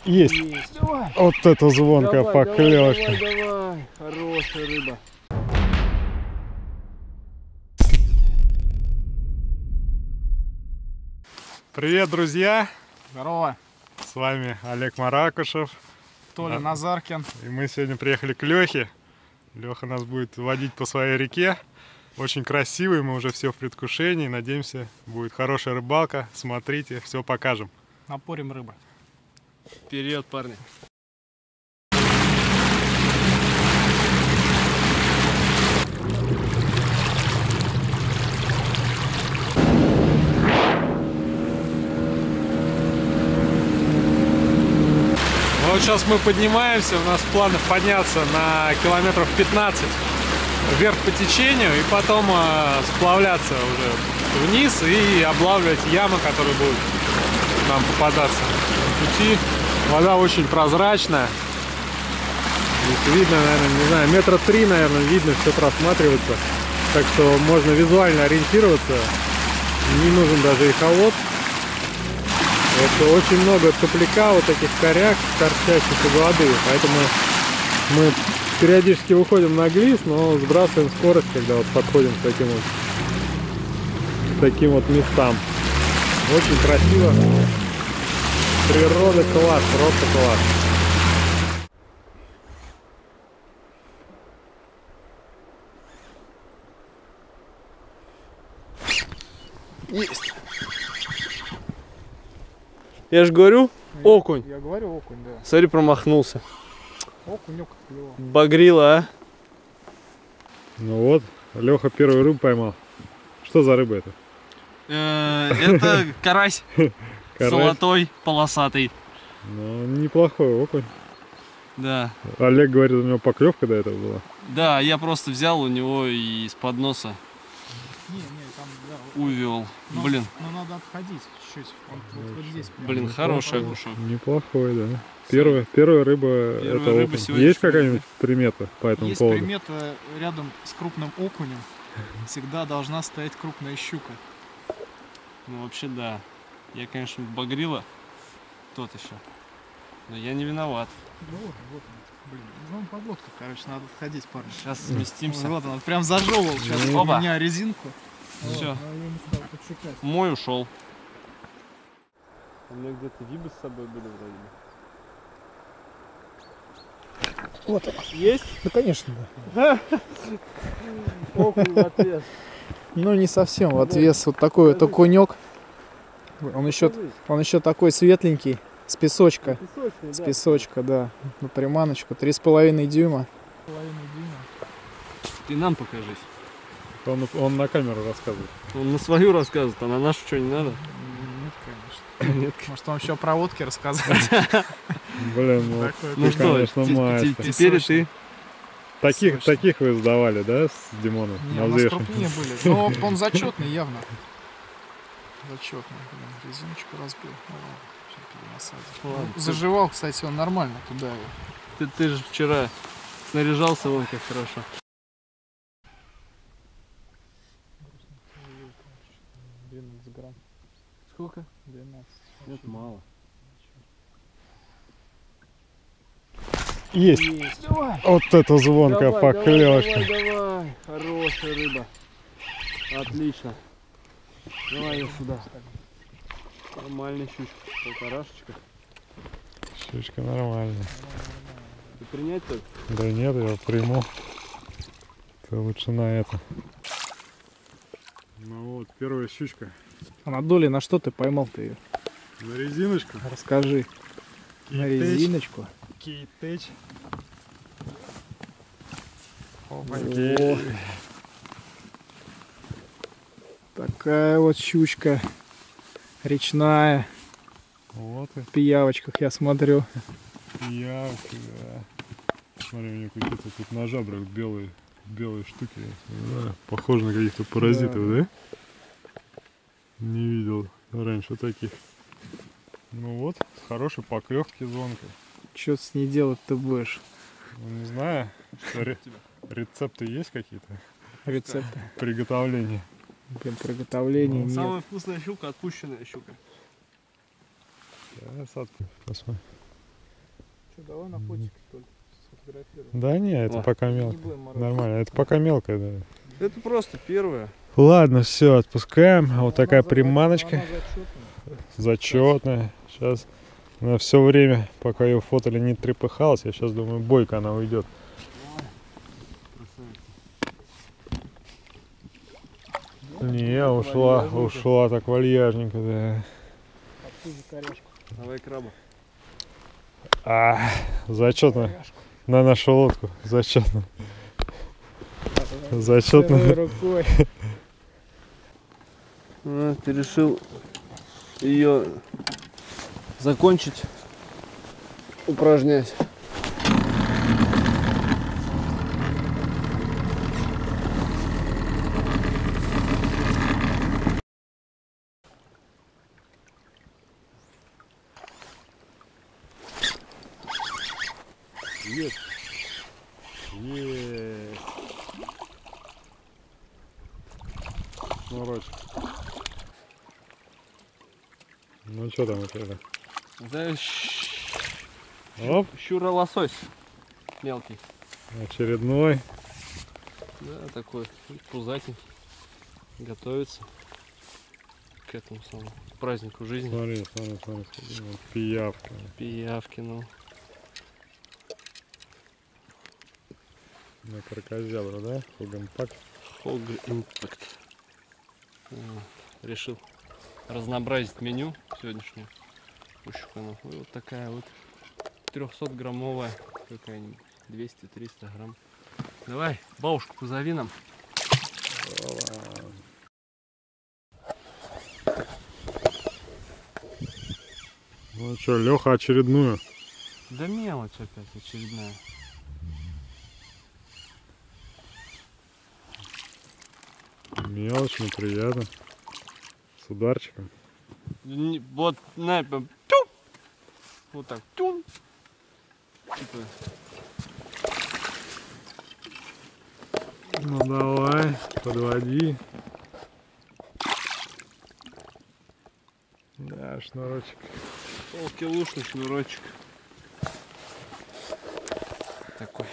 Есть. Давай. Вот это звонкая поклевочка. Давай. Хорошая рыба. Привет, друзья! Здорово. С вами Олег Маракушев. Толя Назаркин. И мы сегодня приехали к Лехе. Леха нас будет водить по своей реке. Очень красивый, мы уже все в предвкушении. Надеемся, будет хорошая рыбалка. Смотрите, все покажем. Напорим рыбы. Вперед, парни. Ну, вот сейчас мы поднимаемся, у нас в планах подняться на километров 15 вверх по течению и потом сплавляться уже вниз и облавливать ямы, которые будут нам попадаться на пути. Вода очень прозрачная. Здесь видно, наверное, не знаю, метра 3, наверное, видно, все просматривается. Так что можно визуально ориентироваться. Не нужен даже эхолот. Вот очень много цепляка, вот этих коряк, торчащих из воды. Поэтому мы периодически выходим на глиз, но сбрасываем скорость, когда вот подходим к таким вот местам. Очень красиво. Природа класс, просто класс. Есть. Я же говорю, окунь. Я говорю окунь, да. Смотри, промахнулся. Окунек клево. Багрила, а? Ну вот, Леха первую рыбу поймал. Что за рыба это? Это карась. Карась? Золотой, полосатый. Ну, неплохой окунь. Да. Олег говорит, у него поклевка до этого была. Да, я просто взял у него и из-под носа Не, там, да. увел. Блин, Но надо обходить чуть-чуть. Вот здесь. прям. блин, хороший окушок. Неплохой, да. Первая рыба, Первая это рыба окунь. сегодняшнего Есть какая-нибудь примета по этому Есть поводу? примета, рядом с крупным окунем всегда должна стоять крупная щука. Ну, вообще, да. Я, конечно, багрила. Тот еще. Но я не виноват. Ну вот он. Блин, ну погодка, короче, надо отходить, парни. Сейчас сместимся. Вот он, прям зажевывал сейчас у Оба. меня резинку. Всё. Но я не стал подшикать. Мой ушел. У меня где-то вибы с собой были вроде. Вот он. Есть? Да, конечно, да. Окунь в ответ. Ну, не совсем в отвес. Вот такой вот окунек. Он еще такой светленький. С песочка. С песочка, да. На приманочку. 3,5 дюйма. Ты нам покажись. Он на камеру рассказывает. Он на свою рассказывает, а на нашу что, не надо? Нет, конечно. Нет. Может, вам еще о проводке рассказывать? Блин, ну, Такой, Ну ты, что, конечно, мастер. теперь и ты. Таких вы сдавали, да, с Димоном? Не, На у нас взвешивание? крупнее были. Но он зачетный явно. Зачетный. Блин, резиночку разбил. Ну ладно, сейчас перенасадим. Ладно. Заживал, кстати, он нормально туда его. Ты же вчера снаряжался вон как хорошо. Сколько? 12. Нет, мало. Есть. Давай. Вот это звонкая поклевочка. Давай. Хорошая рыба. Отлично. Давай ее сюда. Нормальная щучка. Полторашечка. Щучка нормальная. Ты принять только? Да нет, я приму. Ты лучше на это. Ну вот, первая щучка. Анатолий, на что ты поймал-то ее? На резиночку. Расскажи. На резиночку. Кейтэч. О, такая вот щучка речная. Вот и В пиявочках я смотрю. пиявки, да. Смотри, у меня какие-то тут на жабрах белые штуки. Да, похоже на каких-то паразитов, да? Не видел раньше таких. Ну вот, с хорошей поклевки звонкой. Что ты с ней делать-то будешь? Ну, не знаю, что рецепты есть какие-то? Рецепты. Приготовления. Блин, приготовления нет. Самая вкусная щука, отпущенная щука. Красотка. Посмотри. Давай на фотик только сфотографируем. Да не, это О. пока Не мелко. будем морозить. Нормально, это пока мелко, да. Это просто первое. Ладно, все, отпускаем. Вот такая Она приманочка. она зачетная. Зачетная. Сейчас на все время, пока ее фотали, не трепыхалась. Я сейчас думаю, бойко она уйдет. Не, ушла так вальяжненько, да. Отсюда корешку. Давай краба. Зачетно. Корешку. На нашу лодку. Зачетно. Целой Зачетно. рукой. Ты решил ее закончить, упражнять. Есть. Есть. Шнурочек. Ну что там у тебя? Да, Оп, щура-лосось мелкий. очередной. Да, такой пузатенький. Готовится к этому самому празднику жизни. Смотри, смотри. Вот пиявка. Пиявки, ну. На крокозябра, да? Хугенпак. Hog Impact. Решил разнообразить меню сегодняшнее. Ущуканов. И вот такая вот 300-граммовая какая-нибудь. 200-300 грамм. Давай, бабушку позови нам. Ну что, Леха очередную. Да мелочь опять очередная. Мелочь, но приятно. С ударчиком. Вот, на, тю! Вот так, тюн. Типа, Ну давай, подводи. Да, шнурочек. полкилушный шнурочек. Такой.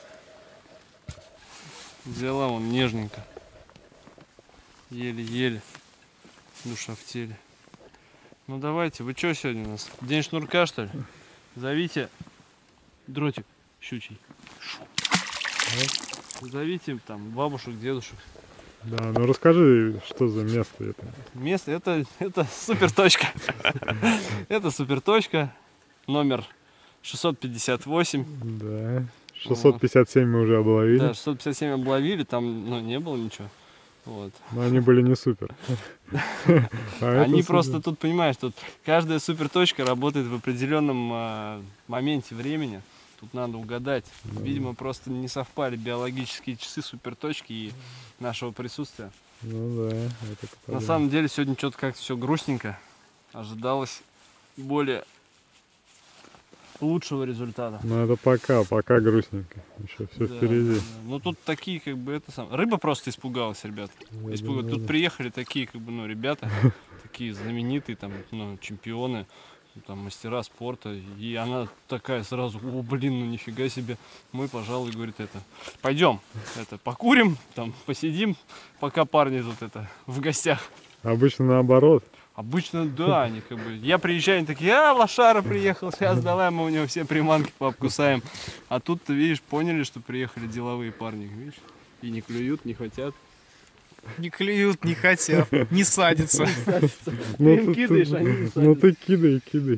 Взяла он нежненько. Еле-еле. Душа в теле. Ну давайте, вы что сегодня у нас? День шнурка, что ли? Зовите дротик щучий. Зовите там бабушек, дедушек. Да, ну расскажи, что за место это. Место это супер точка. Это супер точка. Номер 658. Да. 657 мы уже обловили. Да, 657 обловили, там ну, не было ничего. Вот. Но они были не супер. А Они это просто супер. тут, понимаешь, тут каждая супер точка работает в определенном моменте времени. Тут надо угадать. Да. Видимо, просто не совпали биологические часы суперточки и нашего присутствия. Ну да, это На самом деле сегодня что-то как-то все грустненько. Ожидалось более лучшего результата. Ну это пока грустненько. Еще все Да, впереди. да, да. Ну тут такие как бы это сам. Рыба просто испугалась, ребят. Я Испугалась. думаю, Тут да. приехали такие как бы, ну, ребята, такие знаменитые там, ну, чемпионы, там, мастера спорта. И она такая сразу, о, блин, ну нифига себе. Мы, пожалуй, говорит, это, пойдем, это, покурим, там, посидим, пока парни тут это, в гостях. Обычно наоборот. Обычно, да, они как бы, я приезжаю, они такие, лошара приехал, сейчас давай мы у него все приманки пообкусаем. А тут, ты видишь, поняли, что приехали деловые парни, видишь, и не клюют, не хотят. Не клюют, не хотят, не садятся. Ты им кидаешь, они не Ну садятся. ты кидай.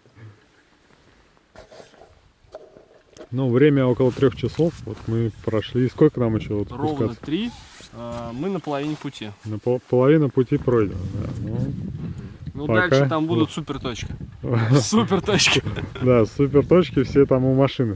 Ну, время около 3 часов. Вот мы прошли. Сколько нам еще вот Ровно спускаться? 3, мы на половине пути. Половина пути пройдена. Да. Ну, Пока. дальше там будут супер точки. Супер точки. Да, супер точки все там у машины.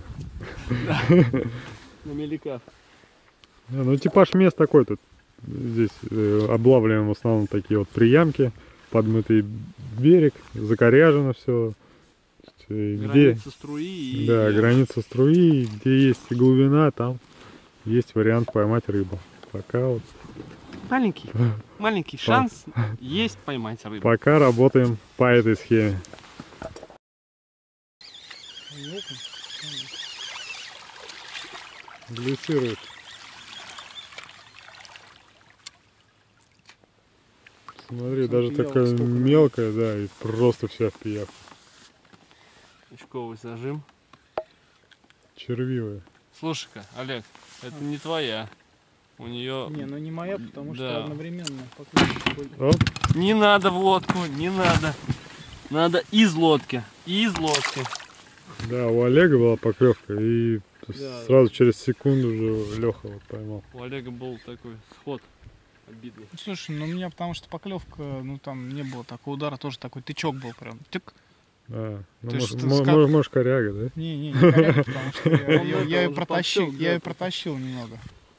На меликах. Ну, типаж мест такой тут. Здесь облавливаем в основном такие вот приямки, подмытый берег, закоряжено все. Где, Граница струи и... да, граница струи, где есть глубина, там есть вариант поймать рыбу. Пока вот, Маленький шанс есть поймать рыбу. пока работаем по этой схеме. Глиссирует. Смотри, даже такая мелкая, да, и просто вся в пиявке. Очковый зажим. Червивая. Слушай-ка, Олег, это не твоя. У нее... Не, ну не моя, потому Да. что одновременно поклевка. Оп, Не надо в лодку, не надо. Надо из лодки. Из лодки. да, у Олега была поклевка, и Да. сразу через секунду уже Леха вот поймал. У Олега был такой сход обидный. Ну, слушай, ну у меня потому что поклевка, ну там не было такого удара, тоже такой тычок был прям. Тык. А, ну, Ты может, что, может, коряга, да? Не коряга, потому что я Он ее уже протащил, подсек, я ее да. протащил немного.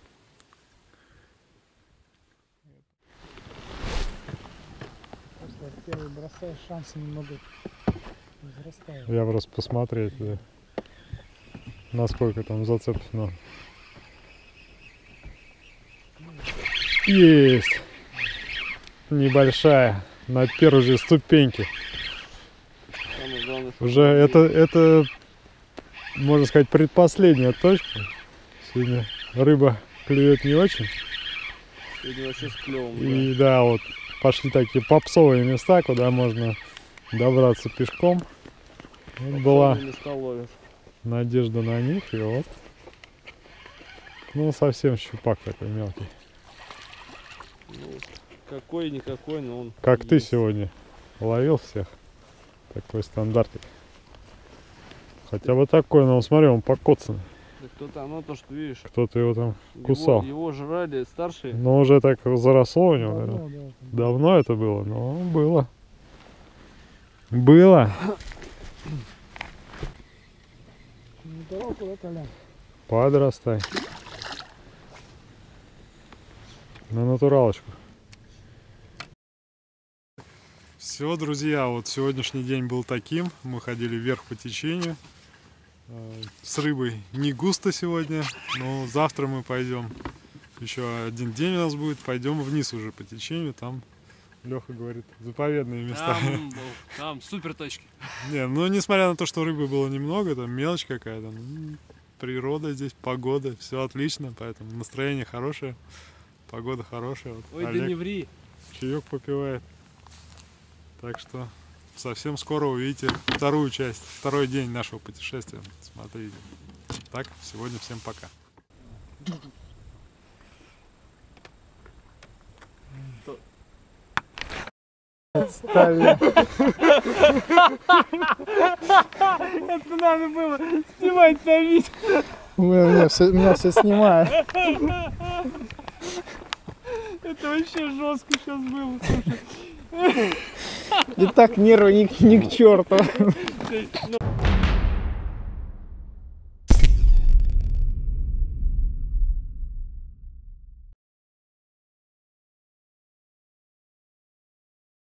Просто первый бросаешь, шансы немного возрастают. Я просто посмотреть, да, насколько там зацеплено. Есть! Небольшая, на первой же ступеньке. Самое главное, что Уже это, можно сказать, предпоследняя точка. Сегодня рыба клюет не очень. сегодня вообще с клевом. И да, вот пошли такие попсовые места, куда можно добраться пешком. Вот была Места ловят. надежда на них, и вот. Ну, совсем щупак такой мелкий. Ну, какой-никакой, но он... Как ты есть. сегодня ловил всех? Такой стандартик. Хотя бы такой, но смотри, он покоцан. Да кто-то, оно то, что видишь. Кто-то его там кусал. Его жрали старшие. Но уже так заросло у него, наверное. Давно, да. Давно это было, но было. Было. Недалеко, да, Коля? Подрастай. На натуралочку. Все, друзья, вот сегодняшний день был таким. Мы ходили вверх по течению. С рыбой не густо сегодня, но завтра мы пойдем. Еще один день у нас будет. Пойдем вниз уже по течению. Там, Леха говорит, заповедные места. Там супер точки. Не, ну несмотря на то, что рыбы было немного, там мелочь какая-то, ну, природа здесь, погода, все отлично, поэтому настроение хорошее, погода хорошая. Вот Ой, Олег да не ври. чаек попивает. Так что совсем скоро увидите вторую часть, второй день нашего путешествия. Смотрите. Так, сегодня всем пока. Отставили. Это надо было снимать на вид. Меня все снимает. Это вообще жестко сейчас было, слушай. И так нервы ни к черту. То есть, ну,